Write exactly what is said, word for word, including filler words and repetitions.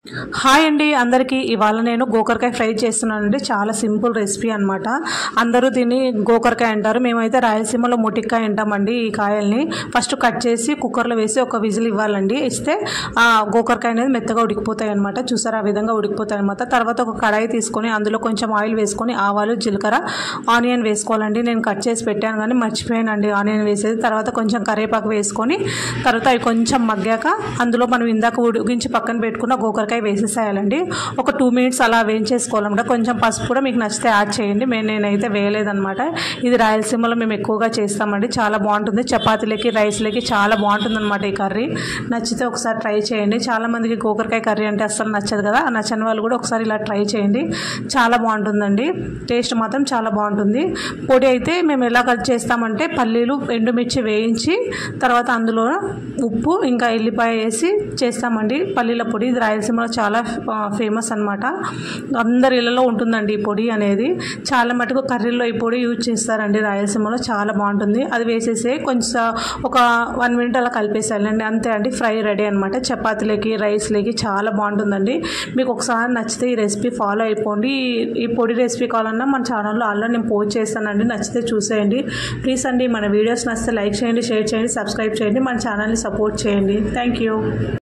Hi అండి అందరికీ ఇవాళ నేను గోకరకాయ ఫ్రై చేస్తున్నానండి. చాలా సింపుల్ రెసిపీ అనమాట. అందరూ దీన్ని గోకరకాయ అంటారు, మేమైతే రాయలసీమలో మొటిక్కాయ అంటామండి. ఈ కాయల్ని ఫస్ట్ కట్ చేసి కుక్కర్లో వేసి ఒక విజిల్ ఇవ్వాలండి. ఇస్తే ఆ గోకరకాయ అనేది మెత్తగా ఉడికిపోతాయి అనమాట. చూసారా, ఆ విధంగా ఉడికిపోతాయి అనమాట. తర్వాత ఒక కడాయి తీసుకొని అందులో కొంచెం ఆయిల్ వేసుకొని ఆవాలు, జీలకర్ర, ఆనియన్ వేసుకోవాలండి. నేను కట్ చేసి పెట్టాను కానీ మర్చిపోయానండి ఆనియన్ వేసేది. తర్వాత కొంచెం కరివేపాకు వేసుకొని తర్వాత అవి కొంచెం మగ్గాక అందులో మనం ఇందాక ఉడికించి పక్కన పెట్టుకున్న గోకరకాయ వేసేసేయాలండి. ఒక టూ మినిట్స్ అలా వేయించేసుకోవాలన్నమాట. కొంచెం పసుపు కూడా మీకు నచ్చితే యాడ్ చేయండి. మేము నేనైతే వేయలేదన్నమాట. ఇది రాయలసీమలో మేము ఎక్కువగా చేస్తామండి. చాలా బాగుంటుంది, చపాతీలకి రైస్లకి చాలా బాగుంటుంది అనమాట ఈ కర్రీ. నచ్చితే ఒకసారి ట్రై చేయండి. చాలామందికి గోకరకాయ కర్రీ అంటే అస్సలు నచ్చదు కదా, నచ్చని వాళ్ళు కూడా ఒకసారి ఇలా ట్రై చేయండి. చాలా బాగుంటుందండి, టేస్ట్ మాత్రం చాలా బాగుంటుంది. పొడి అయితే మేము ఎలా కట్ చేస్తామంటే పల్లీలు, ఎండుమిర్చి వేయించి తర్వాత అందులో ఉప్పు ఇంకా ఎల్లిపాయ వేసి చేస్తామండి పల్లీల పొడి. ఇది రాయలసీమలో చాలా ఫేమస్ అనమాట. అందరి ఇళ్ళలో ఉంటుందండి ఈ పొడి అనేది. చాలా మటుకు కర్రీల్లో ఈ పొడి యూజ్ చేస్తారండి రాయలసీమలో. చాలా బాగుంటుంది. అది వేసేసి కొంచెం ఒక వన్ మినిట్ అలా కలిపేసేయాలండి. అంతే అండి, ఫ్రై రెడీ అనమాట. చపాతీలకి, రైస్లకి చాలా బాగుంటుందండి. మీకు ఒకసారి నచ్చితే ఈ రెసిపీ ఫాలో అయిపోండి. ఈ పొడి రెసిపీ కావాలన్నా మన ఛానల్లో ఆల్రెడీ నేను పోస్ట్ చేస్తానండి, నచ్చితే చూసేయండి. ప్లీజ్ అండి, మన వీడియోస్ నచ్చితే లైక్ చేయండి, షేర్ చేయండి, సబ్స్క్రైబ్ చేయండి, మన ఛానల్ని సపోర్ట్ చేయండి. Thank you.